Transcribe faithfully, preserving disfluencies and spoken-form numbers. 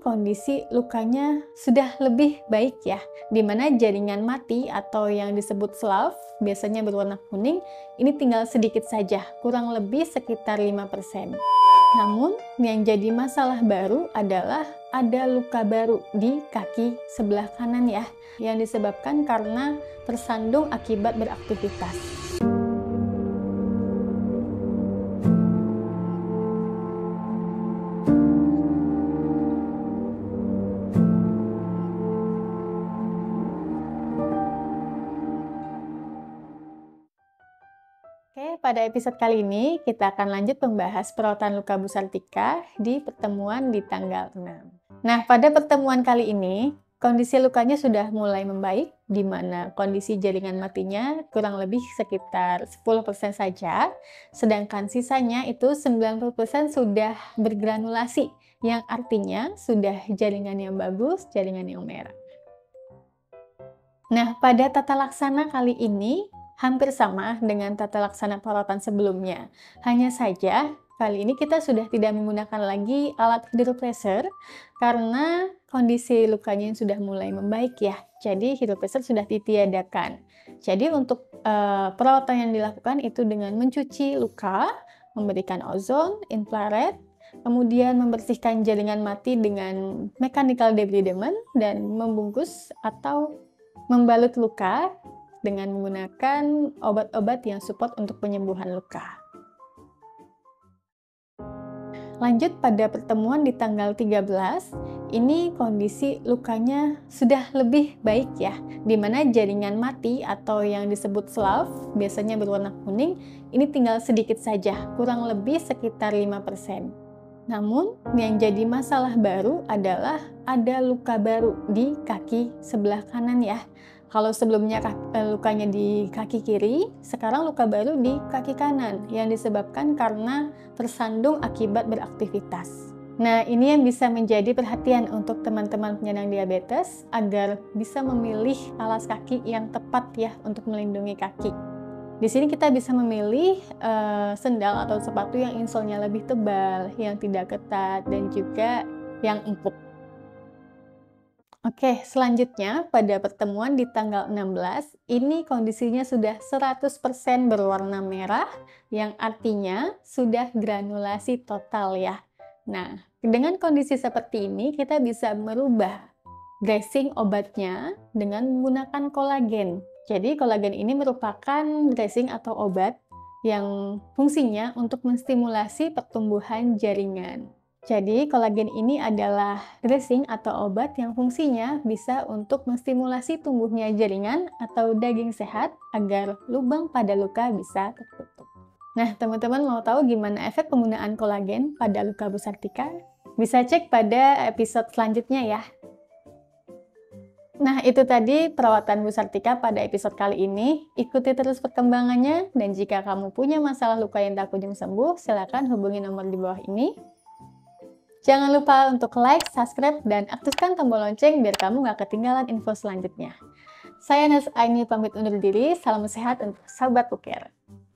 ini kondisi lukanya sudah lebih baik ya, dimana jaringan mati atau yang disebut slough, biasanya berwarna kuning, ini tinggal sedikit saja, kurang lebih sekitar lima persen. Namun, yang jadi masalah baru adalah ada luka baru di kaki sebelah kanan ya, yang disebabkan karena tersandung akibat beraktivitas. Oke, pada episode kali ini kita akan lanjut membahas perawatan luka busartika di pertemuan di tanggal enam. Nah, pada pertemuan kali ini, kondisi lukanya sudah mulai membaik, di mana kondisi jaringan matinya kurang lebih sekitar sepuluh persen saja, sedangkan sisanya itu sembilan puluh persen sudah bergranulasi, yang artinya sudah jaringan yang bagus, jaringan yang merah. Nah, pada tata laksana kali ini, hampir sama dengan tata laksana perawatan sebelumnya. Hanya saja, kali ini kita sudah tidak menggunakan lagi alat hydropressure karena kondisi lukanya yang sudah mulai membaik ya. Jadi hydropressure sudah ditiadakan. Jadi untuk uh, perawatan yang dilakukan itu dengan mencuci luka, memberikan ozon, infrared, kemudian membersihkan jaringan mati dengan mechanical debridement dan membungkus atau membalut luka dengan menggunakan obat-obat yang support untuk penyembuhan luka. Lanjut pada pertemuan di tanggal tiga belas, ini kondisi lukanya sudah lebih baik ya, di mana jaringan mati atau yang disebut slough, biasanya berwarna kuning, ini tinggal sedikit saja, kurang lebih sekitar lima persen. Namun, yang jadi masalah baru adalah ada luka baru di kaki sebelah kanan ya. Kalau sebelumnya lukanya di kaki kiri, sekarang luka baru di kaki kanan yang disebabkan karena tersandung akibat beraktivitas. Nah, ini yang bisa menjadi perhatian untuk teman-teman penyandang diabetes agar bisa memilih alas kaki yang tepat ya untuk melindungi kaki. Di sini kita bisa memilih uh, sendal atau sepatu yang insolnya lebih tebal, yang tidak ketat, dan juga yang empuk. Oke, selanjutnya pada pertemuan di tanggal enam belas, ini kondisinya sudah seratus persen berwarna merah, yang artinya sudah granulasi total ya. Nah, dengan kondisi seperti ini, kita bisa merubah dressing obatnya dengan menggunakan kolagen. Jadi, kolagen ini merupakan dressing atau obat yang fungsinya untuk menstimulasi pertumbuhan jaringan. Jadi, kolagen ini adalah dressing atau obat yang fungsinya bisa untuk menstimulasi tumbuhnya jaringan atau daging sehat agar lubang pada luka bisa tertutup. Nah, teman-teman mau tahu gimana efek penggunaan kolagen pada luka busartika? Bisa cek pada episode selanjutnya ya. Nah, itu tadi perawatan busartika pada episode kali ini. Ikuti terus perkembangannya, dan jika kamu punya masalah luka yang tak kunjung sembuh, silakan hubungi nomor di bawah ini. Jangan lupa untuk like, subscribe, dan aktifkan tombol lonceng biar kamu gak ketinggalan info selanjutnya. Saya Nes Aini pamit undur diri, salam sehat untuk Sahabat Ukir.